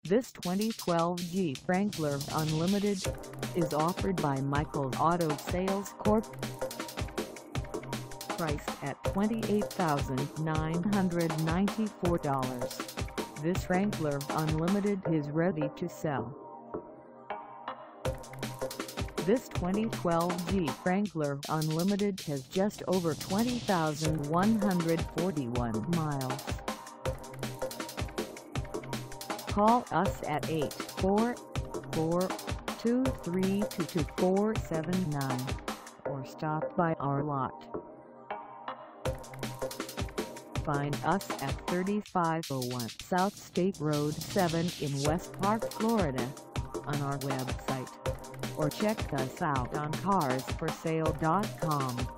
This 2012 Jeep Wrangler Unlimited is offered by Michael's Auto Sales Corp. Priced at $28,994, this Wrangler Unlimited is ready to sell. This 2012 Jeep Wrangler Unlimited has just over 20,141 miles. Call us at 844-232-2479 or stop by our lot. Find us at 3501 South State Road 7 in West Park, Florida, on our website, or check us out on carsforsale.com.